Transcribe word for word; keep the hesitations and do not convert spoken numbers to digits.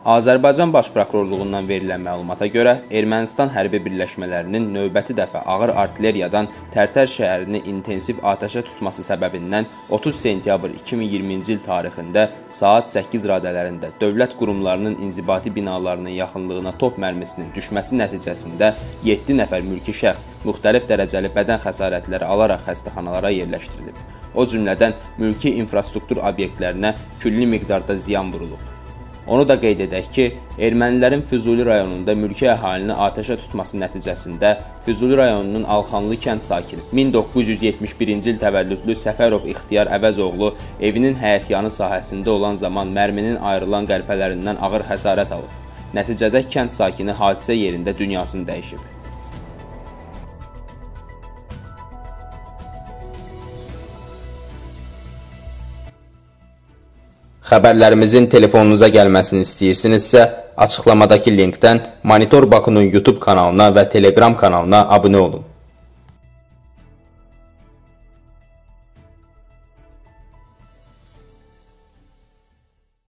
Azərbaycan Baş Prokurorluğundan verilən məlumata görə, Ermənistan hərbi birləşmələrinin növbəti dəfə ağır artilleriyadan Tərtər şəhərini intensiv atəşə tutması səbəbindən otuz sentyabr iki min iyirminci il tarixində saat səkkiz radələrində dövlət qurumlarının inzibati binalarının yaxınlığına top mərmisinin düşməsi nəticəsində yeddi nəfər mülki şəxs müxtəlif dərəcəli bədən xəsarətləri alaraq xəstəxanalara yerləşdirilib. O cümlədən mülki infrastruktur obyektlərinə külli miqdarda ziyan vurulub. Onu da qeyd edək ki, ermənilərin Füzuli rayonunda mülki əhalini atəşə tutması nəticəsində Füzuli rayonunun Alxanlı kənd sakini min doqquz yüz yetmiş birinci il təvəllüdlü Səfərov İxtiyar Əvəzoğlu evinin həyətyanı sahəsində olan zaman mərminin ayrılan qəlpələrindən ağır xəsarət alıb. Nəticədə kənd sakini hadisə yerində dünyasını dəyişib. Xəbərlərimizin telefonunuza gəlməsini istəyirsinizsə, açıqlamadakı linkdən Monitor Bakunun YouTube kanalına və Telegram kanalına abunə olun.